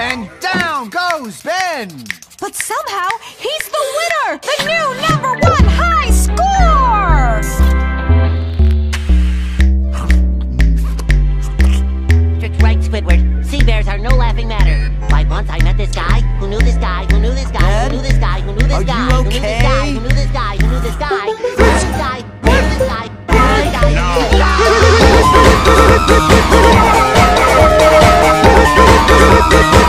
And down goes Ben! But somehow, he's the winner! The new #1 high score! That's right, Squidward. Sea bears are no laughing matter. Why, once I met this guy who knew this guy who knew this guy who knew this guy who knew this guy who knew this guy who knew this guy who knew this guy who knew this guy who knew this guy who knew this guy who knew this guy.